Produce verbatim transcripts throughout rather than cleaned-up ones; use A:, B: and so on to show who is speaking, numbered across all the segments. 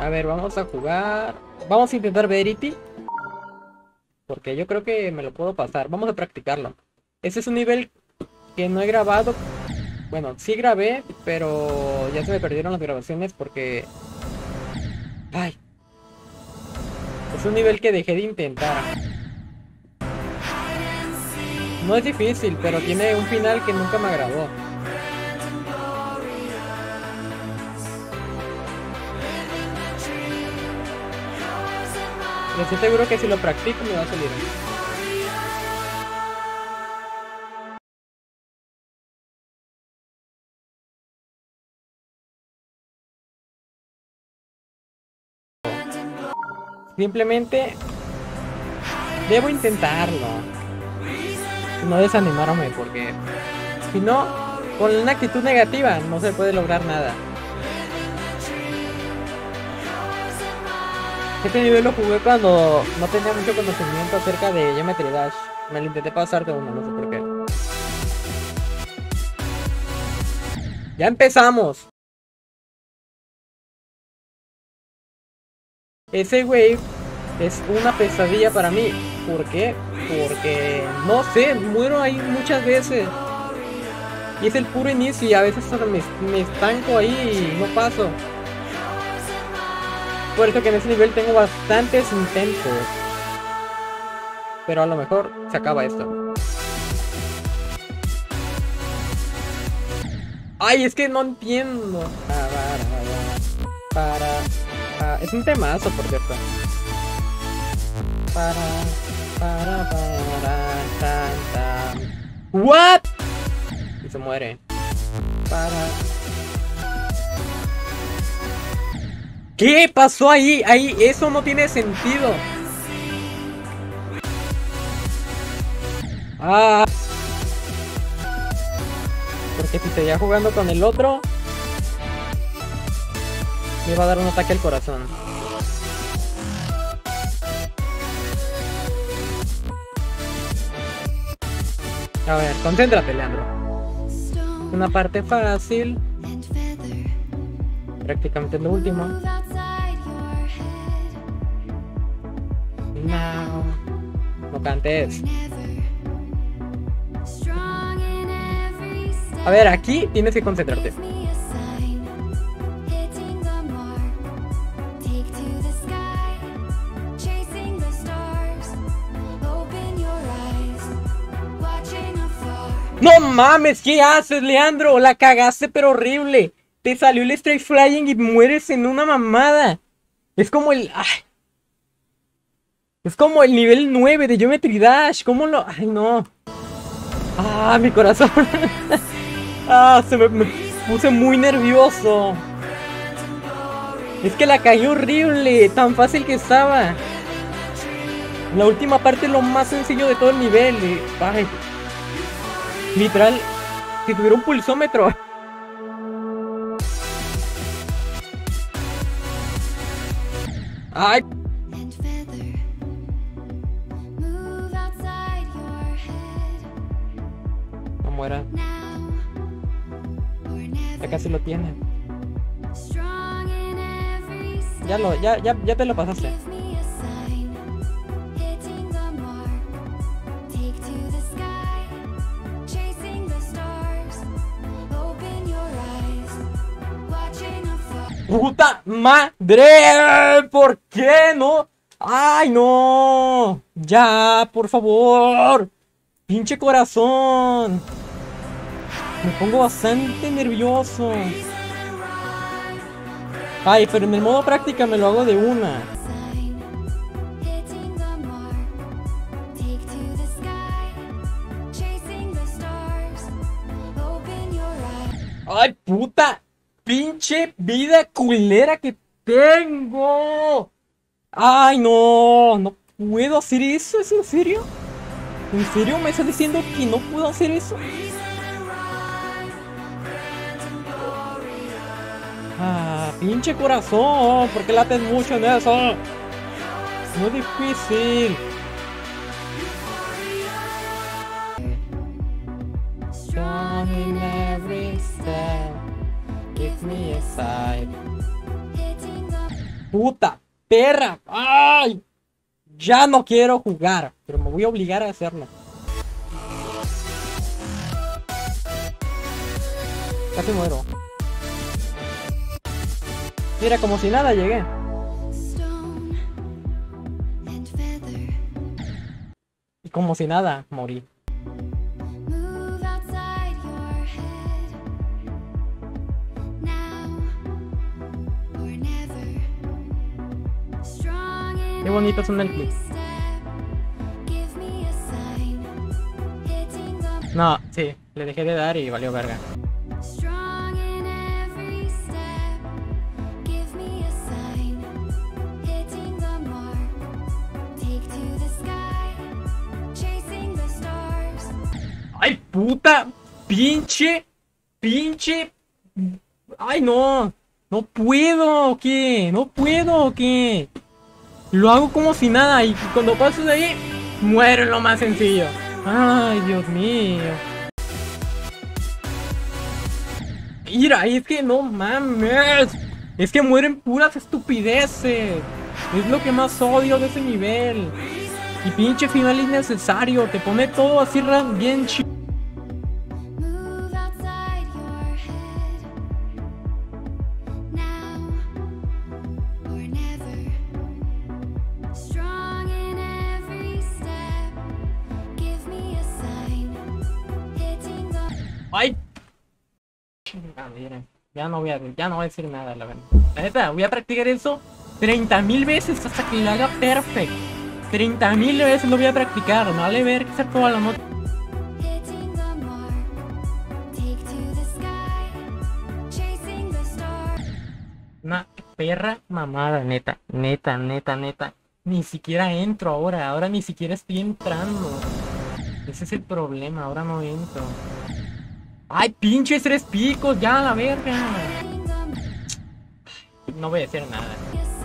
A: A ver, vamos a jugar. Vamos a intentar Verity. Porque yo creo que me lo puedo pasar. Vamos a practicarlo. Ese es un nivel que no he grabado. Bueno, sí grabé, pero ya se me perdieron las grabaciones porque... Ay. Es un nivel que dejé de intentar. No es difícil, pero tiene un final que nunca me agradó. Pero estoy seguro que si lo practico me va a salir. Simplemente debo intentarlo. No desanimarme porque si no, con una actitud negativa no se puede lograr nada. Este nivel lo jugué cuando no tenía mucho conocimiento acerca de Geometry Dash. Me lo intenté pasar de uno, no sé por qué. ¡Ya empezamos! Ese wave es una pesadilla para mí. ¿Por qué? Porque, no sé, muero ahí muchas veces. Y es el puro inicio y a veces hasta me, me estanco ahí y no paso. Por eso que en ese nivel tengo bastantes intentos. Pero a lo mejor se acaba esto. Ay, es que no entiendo. Para, para, para. Es un temazo, por cierto. Para, para, para, tan, tan. What? Y se muere. Para. ¿Qué pasó ahí? Ahí, eso no tiene sentido. Ah. Porque si seguía jugando con el otro, me iba a dar un ataque al corazón. A ver, concéntrate, Leandro. Una parte fácil. Prácticamente lo último. No. No cantes. A ver, aquí tienes que concentrarte. ¡No mames! ¿Qué haces, Leandro? La cagaste, pero horrible. Te salió el Strike Flying y mueres en una mamada. Es como el... ¡Ay! Es como el nivel nueve de Geometry Dash. ¿Cómo lo...? ¡Ay, no! ¡Ah, mi corazón! ¡Ah, se me, me puse muy nervioso! Es que la caí horrible. Tan fácil que estaba. La última parte es lo más sencillo de todo el nivel. ¡Ay! Literal, si tuviera un pulsómetro. Ay. No muera. Ya casi lo tiene. Ya lo, ya, ya, ya te lo pasaste. ¡Puta madre! ¿Por qué no? ¡Ay, no! ¡Ya, por favor! ¡Pinche corazón! Me pongo bastante nervioso. Ay, pero en el modo práctica me lo hago de una. ¡Ay, puta! ¡Pinche vida culera que tengo! ¡Ay, no! No puedo hacer eso, ¿es en serio? ¿En serio me estás diciendo que no puedo hacer eso? Ah, pinche corazón, ¿por qué lates mucho en eso? No es difícil. Strong in every step, give me a side. puta perra! ¡Ay! Ya no quiero jugar, pero me voy a obligar a hacerlo. Casi muero. Mira, como si nada llegué. Y como si nada, morí. Qué bonito es un Netflix. No, sí, le dejé de dar y valió verga. ¡Ay, puta! ¡Pinche! ¡Pinche! ¡Ay, no! ¡No puedo! ¿O qué? ¿No puedo o qué? Lo hago como si nada y cuando paso de ahí, muero en lo más sencillo. ¡Ay, Dios mío! Mira, es que no mames. Es que mueren puras estupideces. Es lo que más odio de ese nivel. Y pinche final innecesario. Te pone todo así bien chido. Ay, chingadera. Ya no voy a, ya no voy a decir nada, la verdad. La neta, voy a practicar eso treinta mil veces hasta que lo haga perfecto. treinta mil veces lo voy a practicar. No vale ver que hacer toda la nota. Una perra mamada, neta, neta, neta, neta. Ni siquiera entro ahora, ahora ni siquiera estoy entrando. Ese es el problema, ahora no entro. ¡Ay, pinches tres picos! ¡Ya, la verga! No voy a decir nada.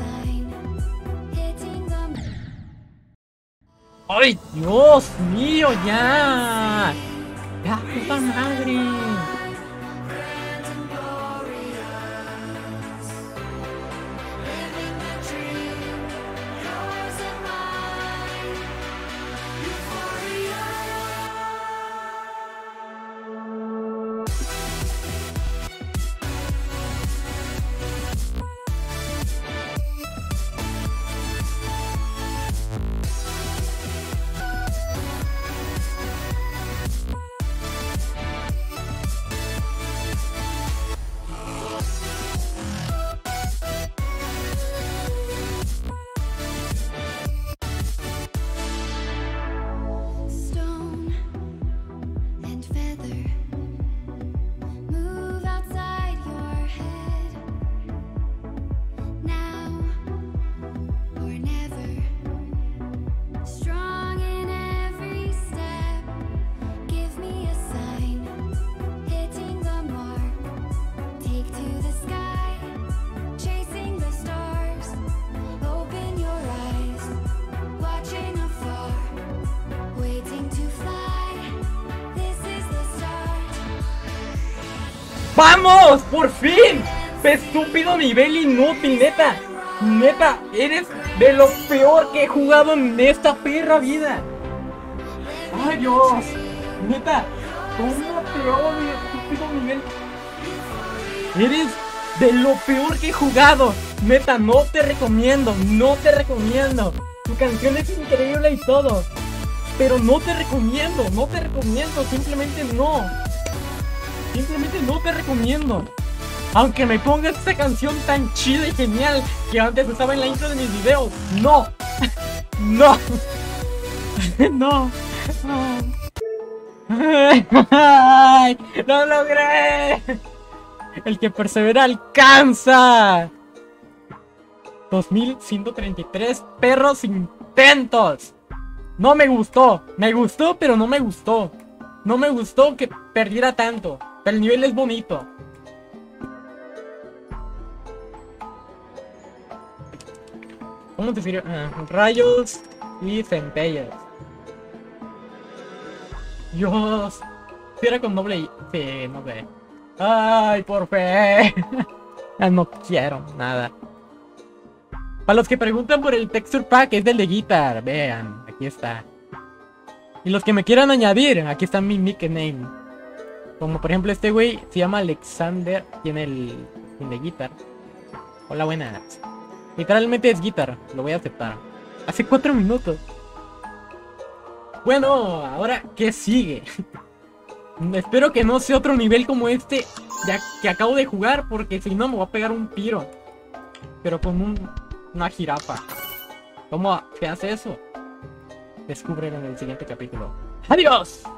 A: ¡Ay, Dios mío! ¡Ya! ¡Ya, puta madre! ¡Vamos! ¡Por fin! ¡Estúpido nivel inútil, neta! Neta, eres de lo peor que he jugado en esta perra vida. ¡Ay, Dios! Neta, ¿cómo te odio, estúpido nivel? Eres de lo peor que he jugado. Neta, no te recomiendo, no te recomiendo. Tu canción es increíble y todo, pero no te recomiendo, no te recomiendo, simplemente no. Simplemente no te recomiendo. Aunque me pongas esta canción tan chida y genial que antes estaba en la intro de mis videos. No. No. No. ¡Ay! ¡Lo logré! El que persevera alcanza. dos mil ciento treinta y tres perros intentos. No me gustó. Me gustó, pero no me gustó. No me gustó que perdiera tanto. Pero el nivel es bonito. ¿Cómo te sirve? Ah, rayos y centellas. Dios. Si era con doble I. Sí, no sé. Ay, por fe. Ya no quiero nada. Para los que preguntan por el texture pack, es del de Guitar. Vean, aquí está. Y los que me quieran añadir, aquí está mi nickname. Como por ejemplo este güey se llama Alexander, tiene el skin de Guitar. Hola, buenas. Literalmente es Guitar, lo voy a aceptar. Hace cuatro minutos. Bueno, ahora, ¿qué sigue? Espero que no sea otro nivel como este ya que acabo de jugar, porque si no me voy a pegar un tiro. Pero con un, una jirafa. ¿Cómo se hace eso? Descubren en el siguiente capítulo. ¡Adiós!